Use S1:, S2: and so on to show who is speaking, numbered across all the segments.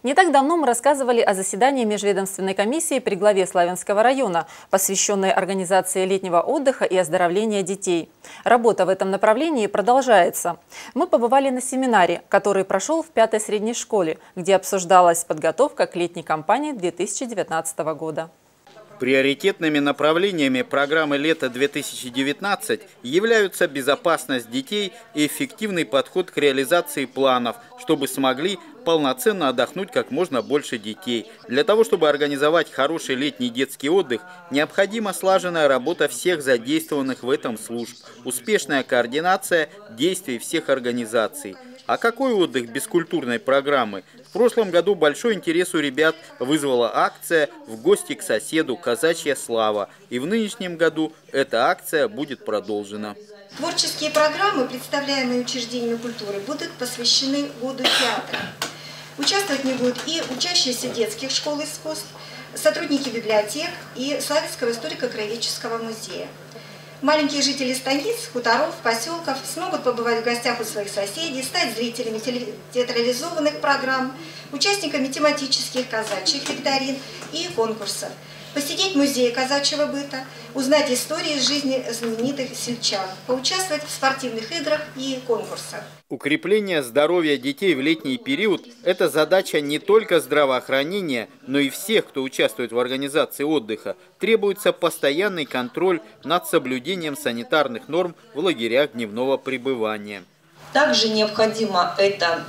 S1: Не так давно мы рассказывали о заседании межведомственной комиссии при главе Славянского района, посвященной организации летнего отдыха и оздоровления детей. Работа в этом направлении продолжается. Мы побывали на семинаре, который прошел в 5-й средней школе, где обсуждалась подготовка к летней кампании 2019 года.
S2: Приоритетными направлениями программы «Лето-2019» являются безопасность детей и эффективный подход к реализации планов, чтобы смогли полноценно отдохнуть как можно больше детей. Для того, чтобы организовать хороший летний детский отдых, необходима слаженная работа всех задействованных в этом служб, успешная координация действий всех организаций. А какой отдых без культурной программы? В прошлом году большой интерес у ребят вызвала акция «В гости к соседу. Казачья слава». И в нынешнем году эта акция будет продолжена.
S3: Творческие программы, представляемые учреждениями культуры, будут посвящены году театра. Участвовать в них будут и учащиеся детских школ искусств, сотрудники библиотек и Славянского историко-краеведческого музея. Маленькие жители станиц, хуторов, поселков смогут побывать в гостях у своих соседей, стать зрителями театрализованных программ, участниками тематических казачьих викторин и конкурсов, посетить в музее казачьего быта, узнать истории из жизни знаменитых сельчан, поучаствовать в спортивных играх и конкурсах.
S2: Укрепление здоровья детей в летний период – это задача не только здравоохранения, но и всех, кто участвует в организации отдыха. Требуется постоянный контроль над соблюдением санитарных норм в лагерях дневного пребывания.
S4: Также необходимо это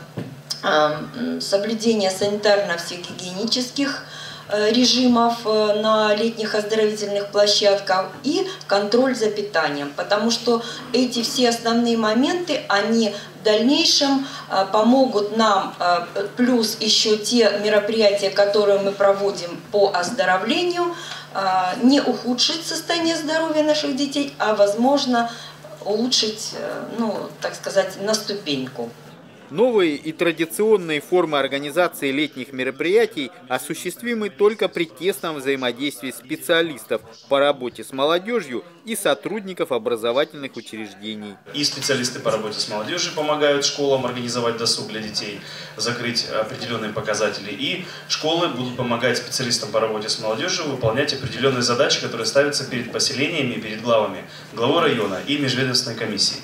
S4: соблюдение санитарно всех гигиенических режимов на летних оздоровительных площадках и контроль за питанием, потому что эти все основные моменты, они в дальнейшем помогут нам, плюс еще те мероприятия, которые мы проводим по оздоровлению, не ухудшить состояние здоровья наших детей, а возможно улучшить, так сказать, на ступеньку.
S2: Новые и традиционные формы организации летних мероприятий осуществимы только при тесном взаимодействии специалистов по работе с молодежью и сотрудников образовательных учреждений.
S5: И специалисты по работе с молодежью помогают школам организовать досуг для детей, закрыть определенные показатели. И школы будут помогать специалистам по работе с молодежью выполнять определенные задачи, которые ставятся перед поселениями и перед главой района и межведомственной комиссией.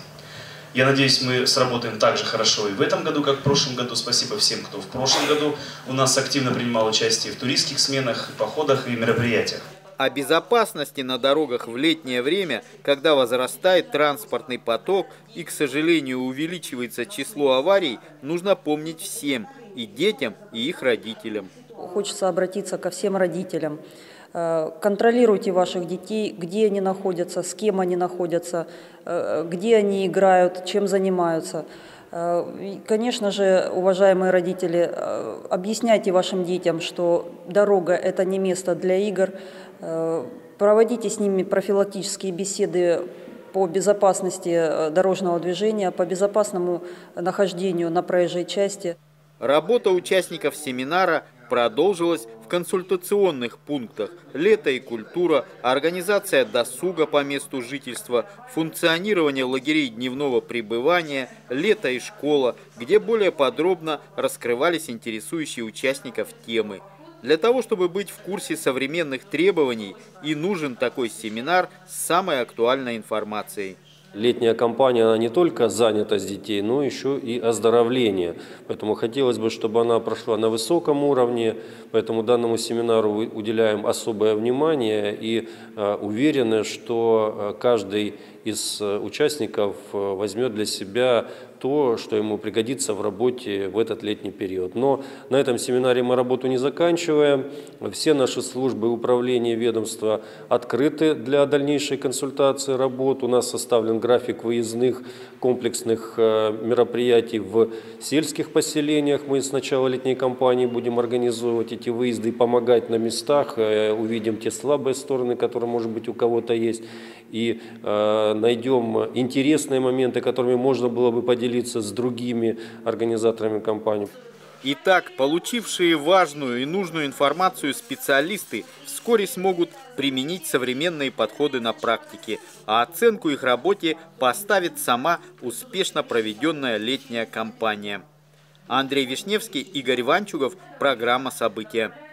S5: Я надеюсь, мы сработаем так же хорошо и в этом году, как в прошлом году. Спасибо всем, кто в прошлом году у нас активно принимал участие в туристских сменах, походах и мероприятиях.
S2: О безопасности на дорогах в летнее время, когда возрастает транспортный поток и, к сожалению, увеличивается число аварий, нужно помнить всем, и детям, и их родителям.
S6: Хочется обратиться ко всем родителям. Контролируйте ваших детей, где они находятся, с кем они находятся, где они играют, чем занимаются. И, конечно же, уважаемые родители, объясняйте вашим детям, что дорога – это не место для игр. Проводите с ними профилактические беседы по безопасности дорожного движения, по безопасному нахождению на проезжей части.
S2: Работа участников семинара продолжилась в консультационных пунктах «Лето и культура», организация досуга по месту жительства, функционирование лагерей дневного пребывания, «Лето и школа», где более подробно раскрывались интересующие участников темы. Для того, чтобы быть в курсе современных требований, и нужен такой семинар с самой актуальной информацией.
S7: Летняя кампания, она не только занятость детей, но еще и оздоровление. Поэтому хотелось бы, чтобы она прошла на высоком уровне. Поэтому данному семинару уделяем особое внимание и уверены, что каждый из участников возьмет для себя то, что ему пригодится в работе в этот летний период. Но на этом семинаре мы работу не заканчиваем. Все наши службы, управления, ведомства открыты для дальнейшей консультации работ. У нас составлен график выездных комплексных мероприятий в сельских поселениях. Мы с начала летней кампании будем организовывать эти выезды и помогать на местах. Увидим те слабые стороны, которые, может быть, у кого-то есть. И найдем интересные моменты, которыми можно было бы поделиться с другими организаторами кампании.
S2: Итак, получившие важную и нужную информацию специалисты вскоре смогут применить современные подходы на практике, а оценку их работе поставит сама успешно проведенная летняя кампания. Андрей Вишневский, Игорь Ванчугов. Программа «События».